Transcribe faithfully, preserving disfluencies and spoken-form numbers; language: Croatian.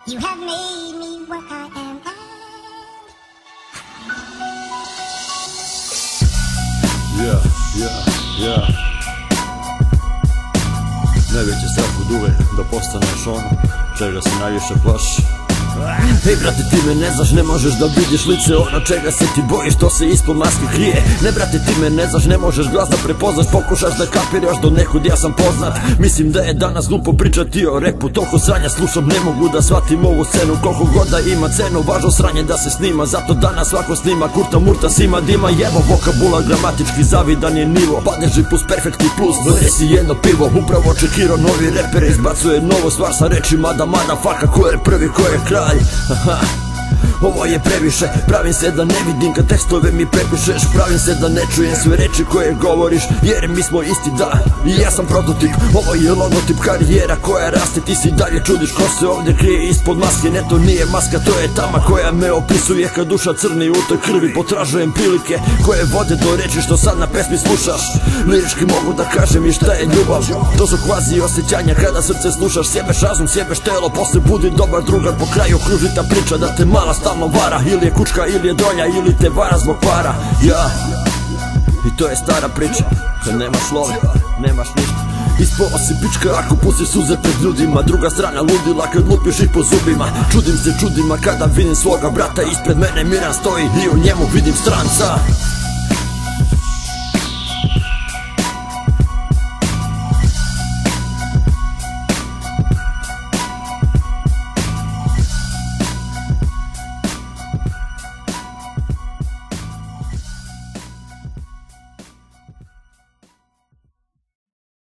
You have made me what I am. Yeah, yeah, yeah. Najveći strah od uvek da postaneš ono čega se najviše plaši. Hej brate, ti me ne znaš, ne možeš da vidiš lice ono čega se ti bojiš, to se ispod maske krije. Ne brate, ti me ne znaš, ne možeš glas da prepoznaš, pokušaš da kapiraš do nekud ja sam poznat. Mislim da je danas glupo pričati o repu, toliko sranja slušam, ne mogu da shvatim ovu scenu. Koliko god da ima cenu, važno sranje da se snima, zato danas svako snima kurta murta sima dima. Jebo vokabular, gramatički zavidan je nivo, padeži plus perfekti plus donesi jedno pivo. Upravo čekirao novi reper, izbacuje novo stvar sa rečima da mada faka ko je prvi, ko je kralj. Aha, ovo je previše, pravim se da ne vidim kad tekstove mi prepišeš, pravim se da ne čujem sve reči koje govoriš, jer mi smo isti, da, i ja sam prototip. Ovo je logotip karijera koja raste, ti si dalje čudiš ko se ovdje krije ispod maske. Ne, to nije maska, to je tama koja me opisuje, kad duša crni u toj krvi potražujem prilike koje vode do reči što sad na pesmi slušaš. Lirički mogu da kažem i šta je ljubav, to su kvazi osjećanja kada srce slušaš. Sjebeš razum, sjebeš telo, posle budi dobar drugar, po kraju kruži ta priča da te mala stalno vara, ili je kučka, ili je dronja, ili te vara zbog para. Ja, i to je stara priča, kad nemaš love, nemaš ništa. Ispao si pička ako pustiš suze pred ljudima, druga strana ludila kad lupiš ih po zubima. Čudim se čudima kada vidim svoga brata ispred mene miran stoji i u njemu vidim stranca.